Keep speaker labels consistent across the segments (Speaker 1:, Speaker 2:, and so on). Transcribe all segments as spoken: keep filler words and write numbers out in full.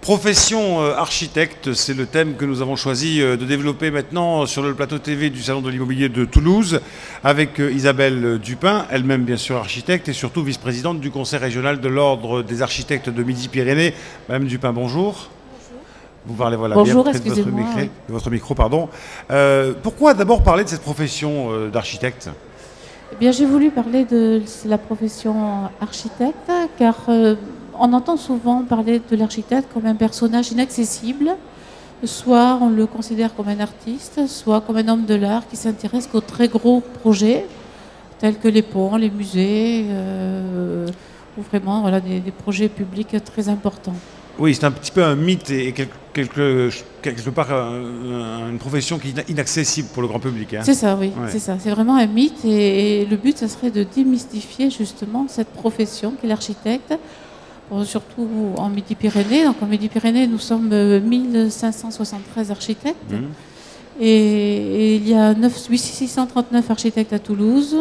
Speaker 1: Profession euh, architecte, c'est le thème que nous avons choisi euh, de développer maintenant sur le plateau T V du Salon de l'immobilier de Toulouse avec euh, Isabelle Dupin, elle-même bien sûr architecte et surtout vice-présidente du Conseil régional de l'Ordre des architectes de Midi-Pyrénées. Madame Dupin, bonjour. Bonjour. Vous parlez voilà,
Speaker 2: bonjour,
Speaker 1: bien près de votre, micro,
Speaker 2: oui.
Speaker 1: de votre micro. Pardon. Euh, pourquoi d'abord parler de cette profession euh, d'architecte ?
Speaker 2: Eh bien, j'ai voulu parler de la profession architecte car euh, on entend souvent parler de l'architecte comme un personnage inaccessible. Soit on le considère comme un artiste, soit comme un homme de l'art qui s'intéresse qu'aux très gros projets, tels que les ponts, les musées, euh, ou vraiment voilà, des, des projets publics très importants.
Speaker 1: Oui, c'est un petit peu un mythe et quelque, quelque, quelque part un, une profession qui est inaccessible pour le grand public. Hein.
Speaker 2: C'est ça, oui,
Speaker 1: ouais.
Speaker 2: c'est ça. C'est vraiment un mythe et, et le but, ça serait de démystifier justement cette profession qu'est l'architecte. Surtout en Midi-Pyrénées. Donc en Midi-Pyrénées, nous sommes mille cinq cent soixante-treize architectes. Mmh. Et, et il y a six cent trente-neuf architectes à Toulouse,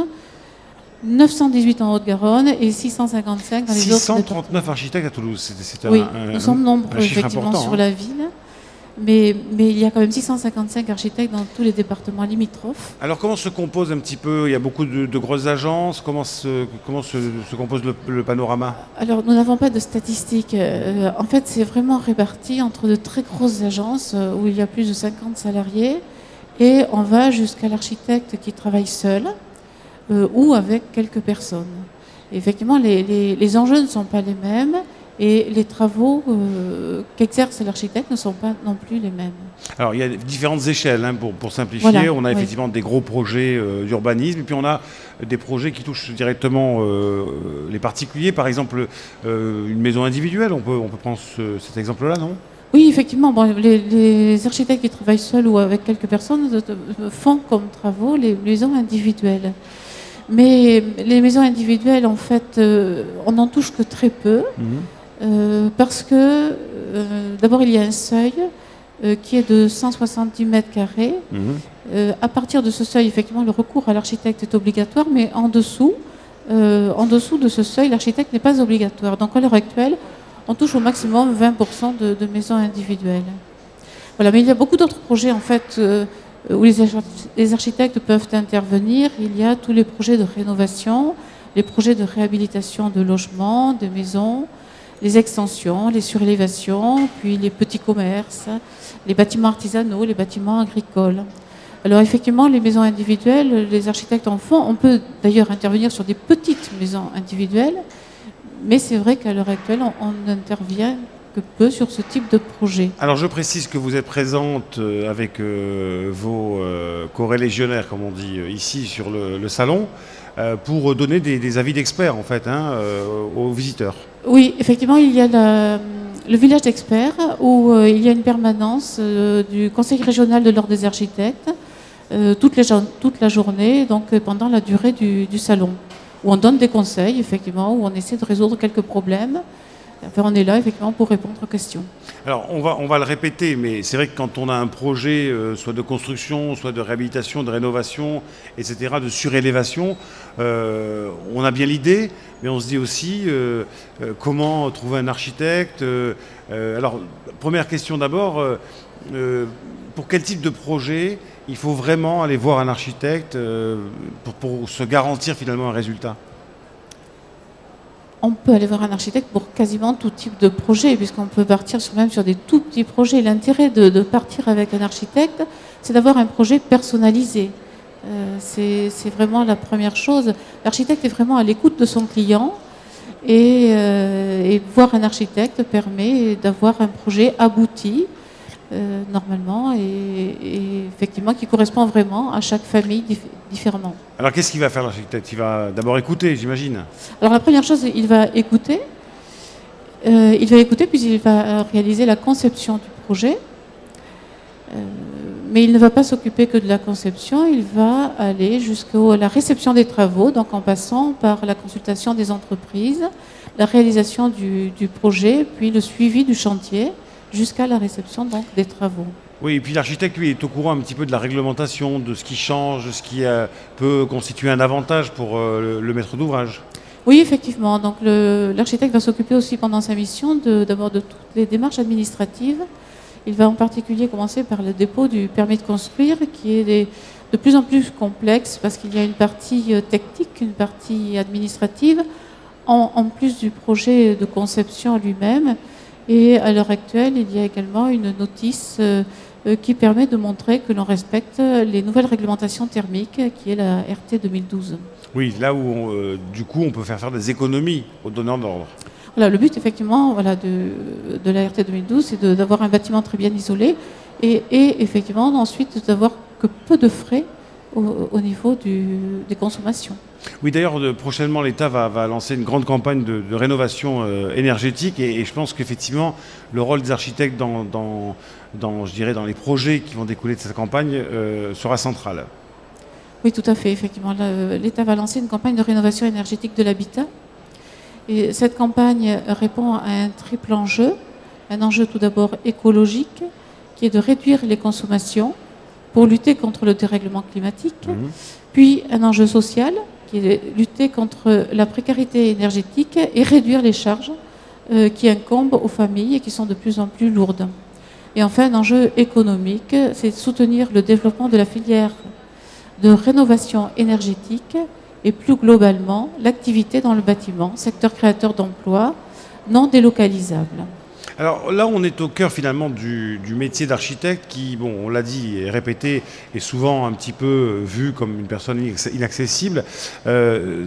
Speaker 2: neuf cent dix-huit en Haute-Garonne et six cent cinquante-cinq dans les autres.
Speaker 1: six cent trente-neuf architectes à Toulouse, c'est un,
Speaker 2: oui,
Speaker 1: un,
Speaker 2: nous sommes nombreux effectivement
Speaker 1: important,
Speaker 2: sur
Speaker 1: hein.
Speaker 2: la ville. Mais, mais il y a quand même six cent cinquante-cinq architectes dans tous les départements limitrophes.
Speaker 1: Alors comment se compose un petit peu, il y a beaucoup de, de grosses agences, comment se, comment se, se compose le, le panorama?
Speaker 2: Alors nous n'avons pas de statistiques. Euh, en fait c'est vraiment réparti entre de très grosses agences euh, où il y a plus de cinquante salariés et on va jusqu'à l'architecte qui travaille seul euh, ou avec quelques personnes. Et effectivement les, les, les enjeux ne sont pas les mêmes. Et les travaux euh, qu'exerce l'architecte ne sont pas non plus les mêmes.
Speaker 1: Alors il y a différentes échelles hein, pour, pour simplifier. Voilà, on a effectivement oui. des gros projets euh, d'urbanisme et puis on a des projets qui touchent directement euh, les particuliers. Par exemple, euh, une maison individuelle, on peut, on peut prendre ce, cet exemple-là, non ?
Speaker 2: Oui, effectivement. Bon, les, les architectes qui travaillent seuls ou avec quelques personnes font comme travaux les maisons individuelles. Mais les maisons individuelles, en fait, euh, on n'en touche que très peu. Mmh. Euh, parce que euh, d'abord il y a un seuil euh, qui est de cent soixante-dix mètres carrés. Mmh. Euh, à partir de ce seuil, effectivement, le recours à l'architecte est obligatoire, mais en dessous, euh, en dessous de ce seuil, l'architecte n'est pas obligatoire. Donc à l'heure actuelle, on touche au maximum vingt pour cent de, de maisons individuelles. Voilà, mais il y a beaucoup d'autres projets en fait euh, où les, les architectes peuvent intervenir. Il y a tous les projets de rénovation, les projets de réhabilitation de logements, de maisons, les extensions, les surélévations, puis les petits commerces, les bâtiments artisanaux, les bâtiments agricoles. Alors effectivement, les maisons individuelles, les architectes en font. On peut d'ailleurs intervenir sur des petites maisons individuelles, mais c'est vrai qu'à l'heure actuelle, on, on n'intervient que peu sur ce type de projet.
Speaker 1: Alors je précise que vous êtes présente avec euh, vos euh, corélégionnaires, comme on dit ici sur le, le salon, euh, pour donner des, des avis d'experts en fait hein, euh, aux visiteurs.
Speaker 2: Oui, effectivement, il y a la, le village d'experts où euh, il y a une permanence euh, du Conseil régional de l'Ordre des architectes euh, toute, les, toute la journée, donc euh, pendant la durée du, du salon, où on donne des conseils, effectivement, où on essaie de résoudre quelques problèmes. Enfin, on est là, effectivement, pour répondre aux questions.
Speaker 1: Alors, on va, on va le répéter, mais c'est vrai que quand on a un projet, euh, soit de construction, soit de réhabilitation, de rénovation, et cetera, de surélévation, euh, on a bien l'idée, mais on se dit aussi euh, euh, comment trouver un architecte. Euh, euh, alors, première question d'abord, euh, euh, pour quel type de projet il faut vraiment aller voir un architecte euh, pour, pour se garantir finalement un résultat ?
Speaker 2: On peut aller voir un architecte pour quasiment tout type de projet, puisqu'on peut partir sur, même sur des tout petits projets. L'intérêt de, de partir avec un architecte, c'est d'avoir un projet personnalisé. Euh, c'est vraiment la première chose. L'architecte est vraiment à l'écoute de son client et, euh, et voir un architecte permet d'avoir un projet abouti, euh, normalement, et, et effectivement qui correspond vraiment à chaque famille dif différemment.
Speaker 1: Alors qu'est-ce qu'il va faire l'architecte? Il va d'abord écouter, j'imagine.
Speaker 2: Alors la première chose, il va écouter. Euh, il va écouter, puis il va réaliser la conception du projet. Euh, mais il ne va pas s'occuper que de la conception, il va aller jusqu'à la réception des travaux, donc en passant par la consultation des entreprises, la réalisation du, du projet, puis le suivi du chantier, jusqu'à la réception donc, des travaux.
Speaker 1: Oui, et puis l'architecte, lui, est au courant un petit peu de la réglementation, de ce qui change, de ce qui euh, peut constituer un avantage pour euh, le, le maître d'ouvrage.
Speaker 2: Oui, effectivement. Donc l'architecte va s'occuper aussi pendant sa mission d'abord de, de toutes les démarches administratives. Il va en particulier commencer par le dépôt du permis de construire, qui est des, de plus en plus complexe parce qu'il y a une partie technique, une partie administrative, en, en plus du projet de conception lui-même. Et à l'heure actuelle, il y a également une notice euh, qui permet de montrer que l'on respecte les nouvelles réglementations thermiques, qui est la R T deux mille douze.
Speaker 1: Oui, là où, on, euh, du coup, on peut faire faire des économies aux donneurs d'ordre.
Speaker 2: Voilà, le but, effectivement, voilà, de, de la R T deux mille douze, c'est d'avoir un bâtiment très bien isolé et, et effectivement, ensuite, d'avoir que peu de frais au, au niveau du, des consommations.
Speaker 1: Oui, d'ailleurs, prochainement, l'État va, va lancer une grande campagne de, de rénovation euh, énergétique et, et je pense qu'effectivement, le rôle des architectes dans, dans, dans, je dirais, dans les projets qui vont découler de cette campagne euh, sera central.
Speaker 2: Oui, tout à fait. Effectivement, l'État va lancer une campagne de rénovation énergétique de l'habitat. Et cette campagne répond à un triple enjeu. Un enjeu tout d'abord écologique, qui est de réduire les consommations pour lutter contre le dérèglement climatique. Mmh. Puis un enjeu social, qui est de lutter contre la précarité énergétique et réduire les charges euh, qui incombent aux familles et qui sont de plus en plus lourdes. Et enfin, un enjeu économique, c'est de soutenir le développement de la filière de rénovation énergétique et plus globalement l'activité dans le bâtiment, secteur créateur d'emplois non délocalisable.
Speaker 1: Alors là, on est au cœur finalement du, du métier d'architecte qui, bon, on l'a dit et répété, est souvent un petit peu vu comme une personne inaccessible. Euh,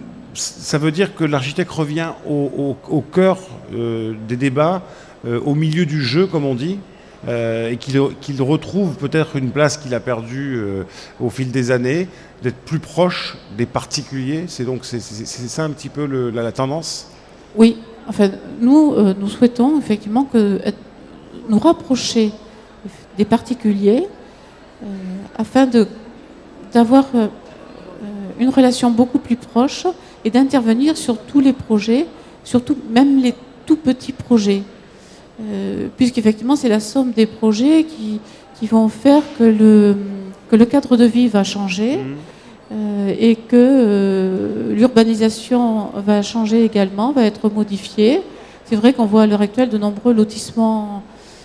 Speaker 1: ça veut dire que l'architecte revient au, au, au cœur euh, des débats, euh, au milieu du jeu, comme on dit. Euh, et qu'il qu'il retrouve peut-être une place qu'il a perdue euh, au fil des années, d'être plus proche des particuliers. C'est donc c'est ça un petit peu le, la, la tendance?
Speaker 2: Oui, enfin, nous, euh, nous souhaitons effectivement que, être, nous rapprocher des particuliers euh, afin d'avoir euh, une relation beaucoup plus proche et d'intervenir sur tous les projets, surtout même les tout petits projets. Euh, puisqu'effectivement c'est la somme des projets qui, qui vont faire que le, que le cadre de vie va changer mmh. euh, et que euh, l'urbanisation va changer également, va être modifiée. C'est vrai qu'on voit à l'heure actuelle de nombreux lotissements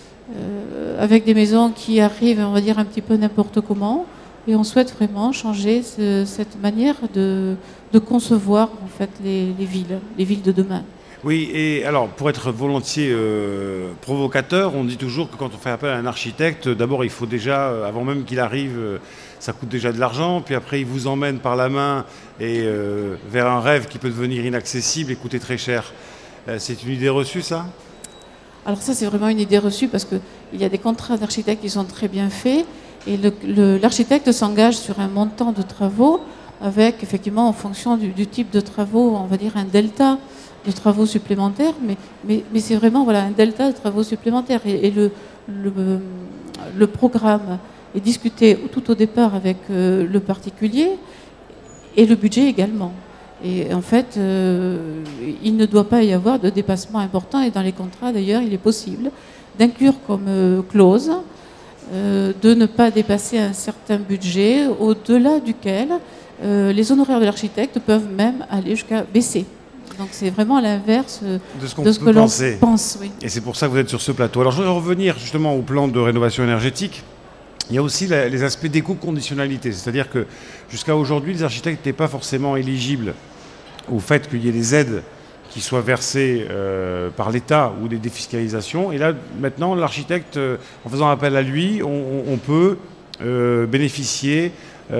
Speaker 2: euh, avec des maisons qui arrivent, on va dire, un petit peu n'importe comment, et on souhaite vraiment changer ce, cette manière de, de concevoir en fait les, les villes, les villes de demain.
Speaker 1: Oui, et alors pour être volontiers euh, provocateur, on dit toujours que quand on fait appel à un architecte, d'abord il faut déjà, euh, avant même qu'il arrive, euh, ça coûte déjà de l'argent, puis après il vous emmène par la main et euh, vers un rêve qui peut devenir inaccessible et coûter très cher. Euh, c'est une idée reçue, ça?
Speaker 2: Alors ça, c'est vraiment une idée reçue parce qu'il y a des contrats d'architectes qui sont très bien faits et l'architecte s'engage sur un montant de travaux avec, effectivement, en fonction du, du type de travaux, on va dire un delta de travaux supplémentaires, mais, mais, mais c'est vraiment voilà, un delta de travaux supplémentaires. Et, et le, le, le programme est discuté tout au départ avec euh, le particulier et le budget également. Et en fait, euh, il ne doit pas y avoir de dépassement important, et dans les contrats d'ailleurs, il est possible d'inclure comme euh, clause euh, de ne pas dépasser un certain budget au-delà duquel euh, les honoraires de l'architecte peuvent même aller jusqu'à baisser. Donc c'est vraiment à l'inverse
Speaker 1: de ce qu'on
Speaker 2: de ce que l'on pense. Oui.
Speaker 1: Et c'est pour ça que vous êtes sur ce plateau. Alors je voudrais revenir justement au plan de rénovation énergétique. Il y a aussi la, les aspects d'éco-conditionnalité. C'est-à-dire que jusqu'à aujourd'hui, les architectes n'étaient pas forcément éligibles au fait qu'il y ait des aides qui soient versées euh, par l'État ou des défiscalisations. Et là, maintenant, l'architecte, euh, en faisant appel à lui, on, on peut euh, bénéficier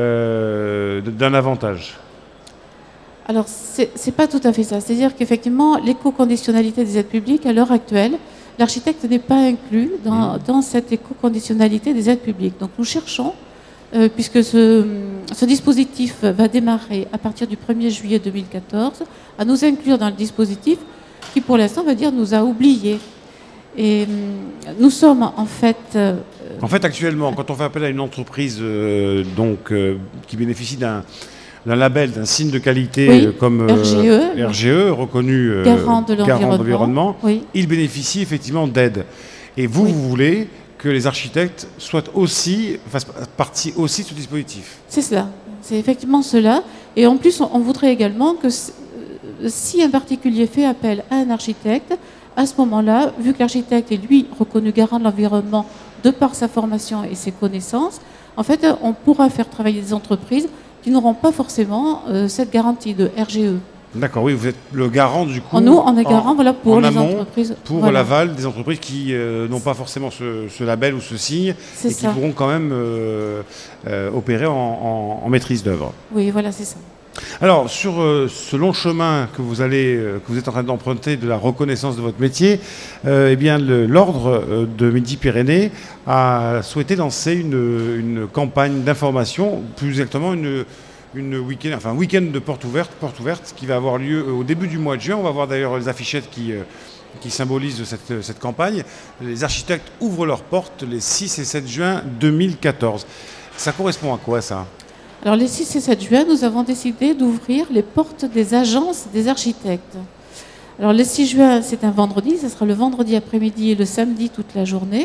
Speaker 1: euh, d'un avantage.
Speaker 2: Alors, ce n'est pas tout à fait ça. C'est-à-dire qu'effectivement, l'éco-conditionnalité des aides publiques, à l'heure actuelle, l'architecte n'est pas inclus dans, mmh. dans cette éco-conditionnalité des aides publiques. Donc, nous cherchons, euh, puisque ce, ce dispositif va démarrer à partir du premier juillet deux mille quatorze, à nous inclure dans le dispositif qui, pour l'instant, va dire nous a oubliés. Et nous sommes, en fait... Euh,
Speaker 1: en fait, actuellement, quand on fait appel à une entreprise euh, donc, euh, qui bénéficie d'un... d'un label, d'un signe de qualité oui, comme euh, R G E, R G E, reconnu euh,
Speaker 2: garant de l'environnement,
Speaker 1: oui. Il bénéficie effectivement d'aide. Et vous, oui. vous voulez que les architectes soient aussi, fassent partie aussi de ce dispositif.
Speaker 2: C'est cela, c'est effectivement cela. Et en plus, on, on voudrait également que si un particulier fait appel à un architecte, à ce moment-là, vu que l'architecte est lui reconnu garant de l'environnement de par sa formation et ses connaissances, en fait, on pourra faire travailler des entreprises qui n'auront pas forcément euh, cette garantie de R G E.
Speaker 1: D'accord, oui, vous êtes le garant du coup.
Speaker 2: Nous, on est garant
Speaker 1: en,
Speaker 2: voilà, pour
Speaker 1: en
Speaker 2: les
Speaker 1: amont,
Speaker 2: entreprises.
Speaker 1: Pour
Speaker 2: voilà.
Speaker 1: l'aval des entreprises qui euh, n'ont pas forcément ce, ce label ou ce signe et qui
Speaker 2: ça.
Speaker 1: pourront quand même euh, euh, opérer en, en, en maîtrise d'œuvre.
Speaker 2: Oui, voilà, c'est ça.
Speaker 1: Alors, sur euh, ce long chemin que vous, allez, euh, que vous êtes en train d'emprunter de la reconnaissance de votre métier, euh, eh bien, l'Ordre euh, de Midi-Pyrénées a souhaité lancer une, une campagne d'information, plus exactement une, une week-end, enfin, un week-end de porte ouverte, porte ouverte qui va avoir lieu au début du mois de juin. On va voir d'ailleurs les affichettes qui, euh, qui symbolisent cette, cette campagne. Les architectes ouvrent leurs portes les six et sept juin deux mille quatorze. Ça correspond à quoi, ça ?
Speaker 2: Alors, les six et sept juin, nous avons décidé d'ouvrir les portes des agences des architectes. Alors, le six juin, c'est un vendredi, ce sera le vendredi après-midi et le samedi toute la journée.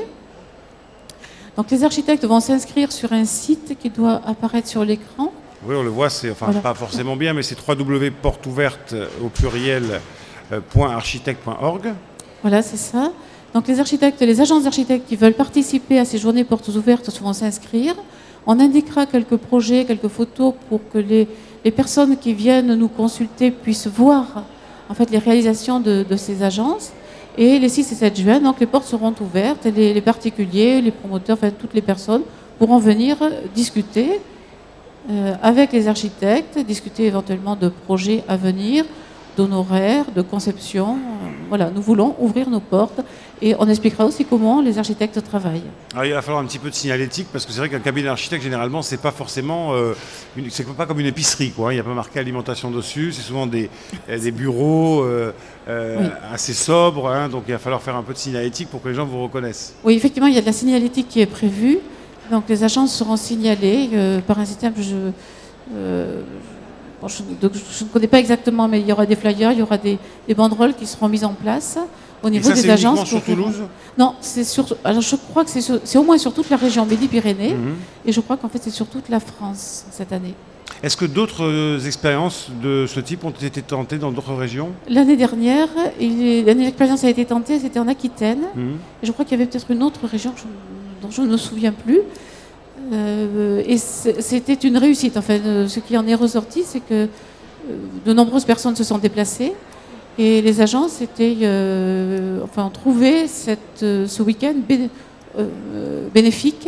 Speaker 2: Donc, les architectes vont s'inscrire sur un site qui doit apparaître sur l'écran.
Speaker 1: Oui, on le voit, c'est enfin
Speaker 2: voilà.
Speaker 1: Pas forcément bien, mais c'est w w w point porte ouverte au pluriel point architecte point org.
Speaker 2: Voilà, c'est ça. Donc, les architectes, les agences d'architectes qui veulent participer à ces journées portes ouvertes vont s'inscrire. On indiquera quelques projets, quelques photos pour que les, les personnes qui viennent nous consulter puissent voir en fait, les réalisations de, de ces agences. Et les six et sept juin, donc, les portes seront ouvertes et les, les particuliers, les promoteurs, enfin, toutes les personnes pourront venir discuter euh, avec les architectes, discuter éventuellement de projets à venir, d'honoraires, de conception. Voilà, nous voulons ouvrir nos portes et on expliquera aussi comment les architectes travaillent.
Speaker 1: Alors, il va falloir un petit peu de signalétique parce que c'est vrai qu'un cabinet d'architecte, généralement, c'est pas forcément, euh, une, c'est pas comme une épicerie, quoi. Il n'y a pas marqué alimentation dessus. C'est souvent des, des bureaux euh, euh, oui. assez sobres, hein, donc il va falloir faire un peu de signalétique pour que les gens vous reconnaissent.
Speaker 2: Oui, effectivement, il y a de la signalétique qui est prévue. Donc les agences seront signalées euh, par un système. Je, euh, Bon, je, donc, je ne connais pas exactement, mais il y aura des flyers, il y aura des, des banderoles qui seront mises en place au niveau
Speaker 1: et ça,
Speaker 2: des agences.
Speaker 1: Sur
Speaker 2: pour...
Speaker 1: Toulouse ?
Speaker 2: Non, c'est sur. Alors je crois que c'est au moins sur toute la région Midi-Pyrénées, mm-hmm. et je crois qu'en fait c'est sur toute la France cette année.
Speaker 1: Est-ce que d'autres euh, expériences de ce type ont été tentées dans d'autres régions ?
Speaker 2: L'année dernière, l'expérience a été tentée, c'était en Aquitaine, mm-hmm. et je crois qu'il y avait peut-être une autre région dont je ne me souviens plus. Euh, et c'était une réussite. Enfin, euh, ce qui en est ressorti, c'est que euh, de nombreuses personnes se sont déplacées et les agences étaient, euh, enfin, ont trouvé cette, euh, ce week-end bé euh, bénéfique.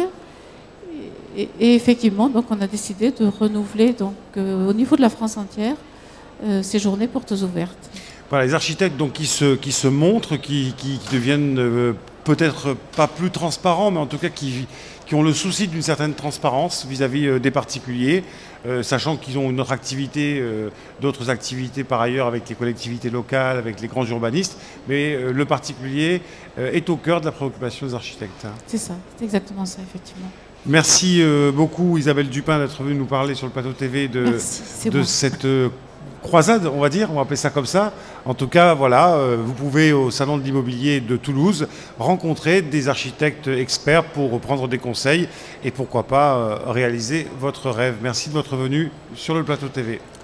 Speaker 2: Et, et effectivement, donc, on a décidé de renouveler donc, euh, au niveau de la France entière euh, ces journées portes ouvertes.
Speaker 1: Voilà, les architectes donc, qui, se, qui se montrent, qui, qui, qui deviennent euh, peut-être pas plus transparents, mais en tout cas qui, qui ont le souci d'une certaine transparence vis-à-vis euh, des particuliers, euh, sachant qu'ils ont une autre activité, euh, d'autres activités par ailleurs avec les collectivités locales, avec les grands urbanistes, mais euh, le particulier euh, est au cœur de la préoccupation des architectes. Hein.
Speaker 2: C'est ça, c'est exactement ça, effectivement.
Speaker 1: Merci euh, beaucoup Isabelle Dupin d'être venue nous parler sur le plateau T V de,
Speaker 2: Merci,
Speaker 1: de
Speaker 2: bon.
Speaker 1: cette euh, croisade, on va dire, on va appeler ça comme ça. En tout cas, voilà, euh, vous pouvez au Salon de l'immobilier de Toulouse rencontrer des architectes experts pour prendre des conseils et pourquoi pas euh, réaliser votre rêve. Merci de votre venue sur le plateau T V.